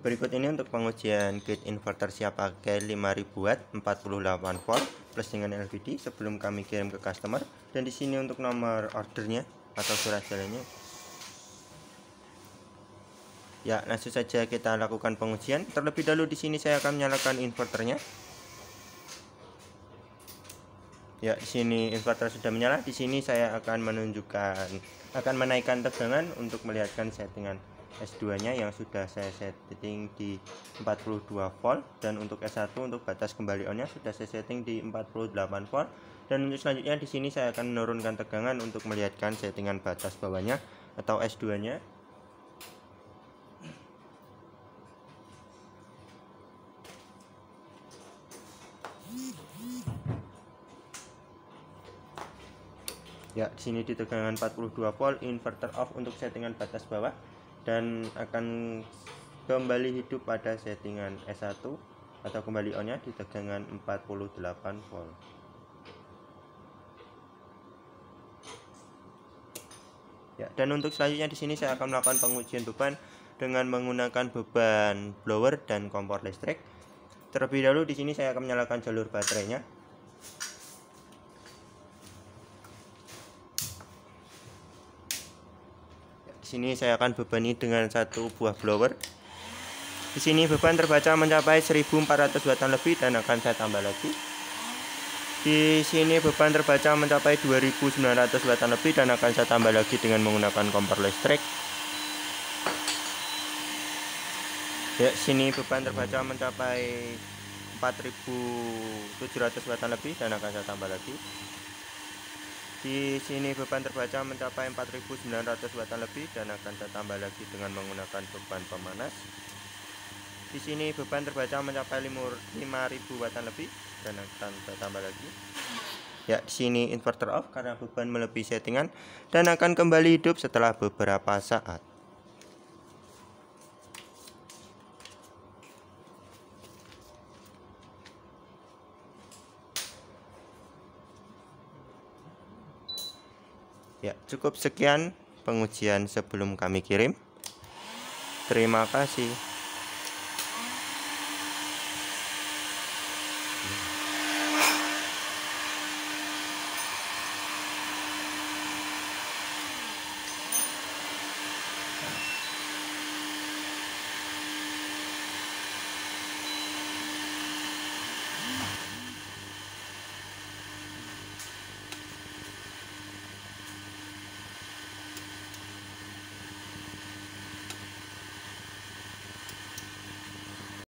Berikut ini untuk pengujian kit inverter siap pakai 5000 watt 48 volt plus dengan LVD sebelum kami kirim ke customer. Dan di sini untuk nomor ordernya atau surat jalannya. Ya, langsung saja kita lakukan pengujian. Terlebih dahulu di sini saya akan menyalakan inverternya. Ya, di sini inverter sudah menyala. Di sini saya akan menaikkan tegangan untuk melihatkan settingan S2-nya yang sudah saya setting di 42 volt, dan untuk S1 untuk batas kembali on-nya sudah saya setting di 48 volt. Dan untuk selanjutnya di sini saya akan menurunkan tegangan untuk melihatkan settingan batas bawahnya atau S2-nya. Ya, di sini di tegangan 42 volt, inverter off untuk settingan batas bawah dan akan kembali hidup pada settingan S1 atau kembali on-nya di tegangan 48 volt. Ya, dan untuk selanjutnya di sini saya akan melakukan pengujian beban dengan menggunakan beban blower dan kompor listrik. Terlebih dahulu di sini saya akan menyalakan jalur baterainya. Di sini saya akan bebani dengan satu buah blower. Di sini beban terbaca mencapai 1400 wattan lebih dan akan saya tambah lagi. Di sini beban terbaca mencapai 2900 wattan lebih dan akan saya tambah lagi dengan menggunakan kompor listrik. Ya, sini beban terbaca mencapai 4700 wattan lebih dan akan saya tambah lagi. Di sini beban terbaca mencapai 4900 wattan lebih dan akan saya tambah lagi dengan menggunakan beban pemanas. Di sini beban terbaca mencapai 5000 wattan lebih dan akan saya tambah lagi. Ya, di sini inverter off karena beban melebihi settingan dan akan kembali hidup setelah beberapa saat. Ya, cukup sekian pengujian sebelum kami kirim. Terima kasih.